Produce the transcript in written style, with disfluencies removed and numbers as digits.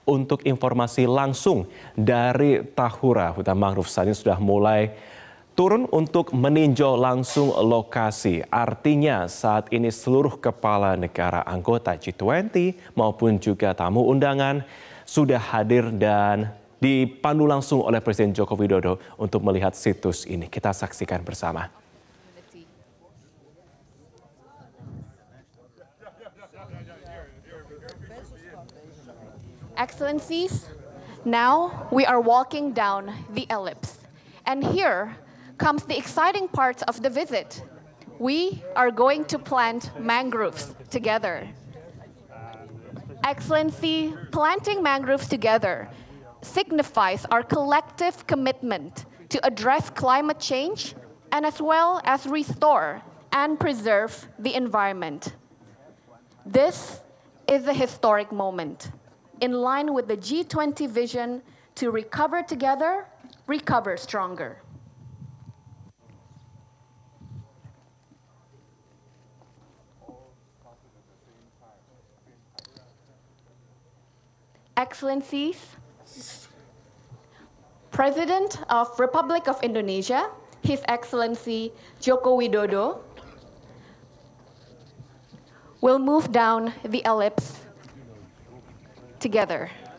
Untuk informasi langsung dari Tahura, hutan mangrove saat ini sudah mulai turun untuk meninjau langsung lokasi. Artinya saat ini seluruh kepala negara anggota G20 maupun juga tamu undangan sudah hadir dan dipandu langsung oleh Presiden Joko Widodo untuk melihat situs ini. Kita saksikan bersama. Excellencies, now we are walking down the ellipse. And here comes the exciting part of the visit. We are going to plant mangroves together. Excellency, planting mangroves together signifies our collective commitment to address climate change and as well as restore and preserve the environment. This is a historic moment in line with the G20 vision to recover together, recover stronger. Excellencies, President of Republic of Indonesia, His Excellency Joko Widodo, will move down the ellipse together.